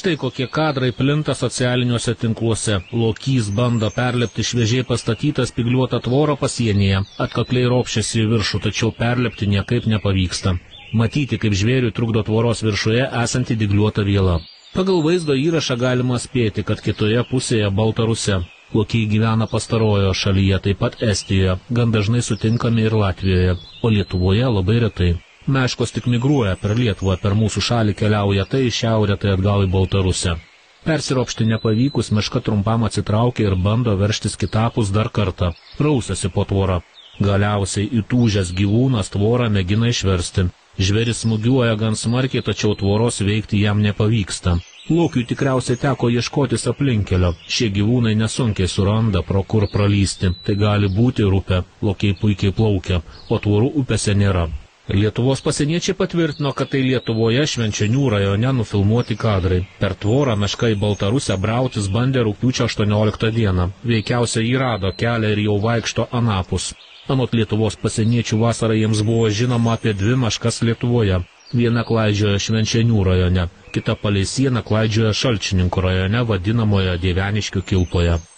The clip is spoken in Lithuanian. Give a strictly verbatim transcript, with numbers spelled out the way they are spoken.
Štai kokie kadrai plinta socialiniuose tinkluose. Lokys bando perlepti šviežiai pastatytą spygliuotą tvorą pasienyje. Atkakliai ropščiasi į viršų, tačiau perlepti niekaip nepavyksta. Matyti, kaip žvėriui trukdo tvoros viršuje esanti dygliuota viela. Pagal vaizdo įrašą galima spėti, kad kitoje pusėje Baltarusija. Lokiai gyvena pastarojo šalyje, taip pat Estijoje, gan dažnai sutinkami ir Latvijoje, o Lietuvoje labai retai. Meškos tik migruoja per Lietuvą, per mūsų šalį keliauja tai į šiaurę, tai atgal į Baltarusiją. Persiropšti nepavykus, meška trumpam atsitraukia ir bando veržtis kitapus dar kartą. Rausiasi po tvorą. Galiausiai įtūžęs gyvūnas tvorą mėgina išversti. Žvėris smūgiuoja gan smarkiai, tačiau tvoros veikti jam nepavyksta. Lokiui tikriausiai teko ieškotis aplinkelio. Šie gyvūnai nesunkiai suranda, pro kur pralysti. Tai gali būti ir upė. Lokiai puikiai plaukia, o tvorų upėse nėra. Lietuvos pasieniečiai patvirtino, kad tai Lietuvoje Švenčionių rajone nufilmuoti kadrai. Per tvorą meška į Baltarusiją brautis bandė rugpjūčio aštuonioliktą dieną. Veikiausiai jį rado kelią ir jau vaikšto anapus. Anot Lietuvos pasieniečių vasarą jiems buvo žinoma apie dvi meškas Lietuvoje. Viena klaidžioja Švenčionių rajone, kita palei sieną klaidžioja Šalčininkų rajone vadinamoje Dieveniškių kilpoje.